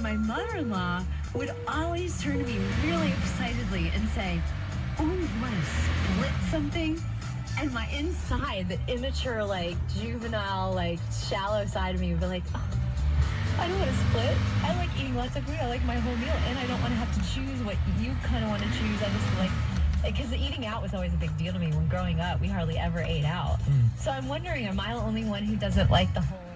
my mother-in-law would always turn to me really excitedly and say, oh, you want to split something? And my inside, the immature, like, juvenile, like, shallow side of me would be like, oh, I don't want to split. I like eating lots of food. I like my whole meal. And I don't want to have to choose what you kind of want to choose. I just like, because eating out was always a big deal to me when growing up. We hardly ever ate out. So I'm wondering, am I the only one who doesn't like the whole